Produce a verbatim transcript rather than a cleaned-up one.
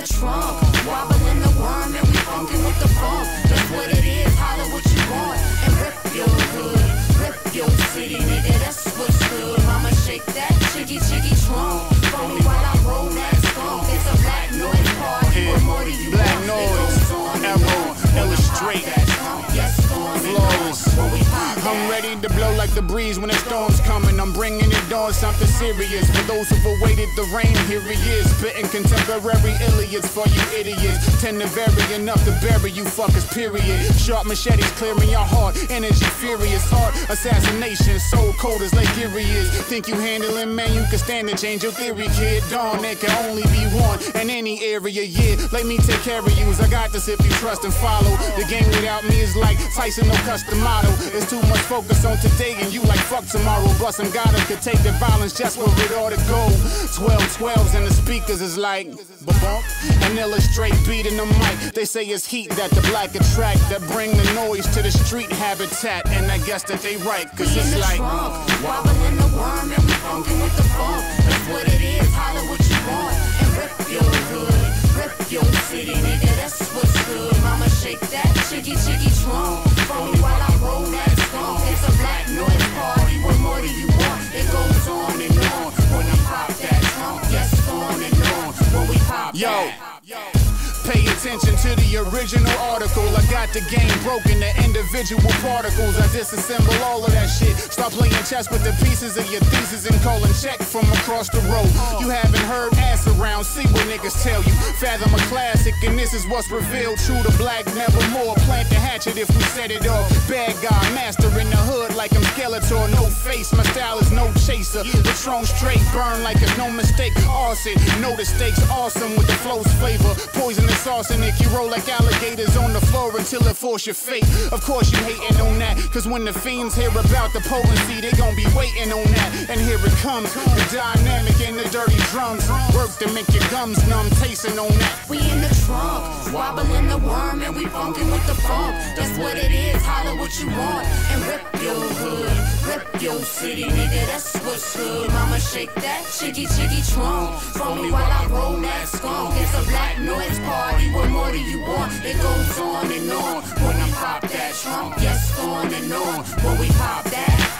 trunk, wobbling the worm and we funkin' with the funk. That's what it is, holler what you want and rip your hood, rip your city, nigga, that's what's good. Mama shake that chiggy chiggy trunk, phone me while I roll that skunk. It's a black noise party, what more do you Black want? noise, arrow, illustrate, flows. I'm ready to blow like the breeze when the storm's coming. I'm bringing it on, something serious. For those who've awaited the rain, here he is. Spitting contemporary idiots for you idiots. Tend to vary enough to bury you fuckers, period. Sharp machetes clearing your heart, energy furious. Art, assassination, soul cold as Lake Erie is. Think you handling, man, you can stand to change your theory, kid. Dawn, there can only be one in any area, yeah. Let me take care of you, I got this if you trust and follow. The game without me is like Tyson, no custom model. It's too much focus on today and you like fuck tomorrow. But some gotta could take the violence just where it ought to go. Twelve twelves and the speakers is like ba-bump. An illustrate beat in the mic. They say it's heat that the black attract, that bring the noise to the street habitat. And I guess that they right, cause we it's in the like trunk, wobbling the worm and we funkin' with the funk. That's what it is, holler what you want and rip your hood, rip your city, nigga, that's what's good. Mama shake that chiggy chiggy trunk, phone me while I roll that skunk. It's a black noise party, what more do you want? It goes on and on when I pop that trunk. Yes, on and on when we pop Yo. that. Pay attention to the original article. I got the game broken to individual particles. I disassemble all of that shit. Start playing chess with the pieces of your thesis and calling check from across the road. You haven't heard ass around, see what niggas tell you. Fathom a classic and this is what's revealed. True to black, nevermore. Plant the hatchet if we set it off. Bad guy, master in the hood like I'm Skeletor. No face, my style is no chaser. Patron straight, burn like it's no mistake. Arson, know the stakes awesome with the flow's flavor. Poisonous sauce in it, you roll like alligators on the floor until it force your fate. Of course you hating on that, cause when the fiends hear about the potency, they gon' be waiting on that. And here it comes, the dynamic and the dirty drums. Work to make your gums numb, tasting on that. We in the trunk, wobbling the worm and we funkin' with the funk. That's what it is, holler what you want and rip your hood, rip your city, nigga, that's what's good. Mama shake that chiggy chiggy trunk, phone me while I roll that skunk. It's a black noise party, what more do you want? It goes on and on when I pop that trunk. Yes, on and on when we pop that.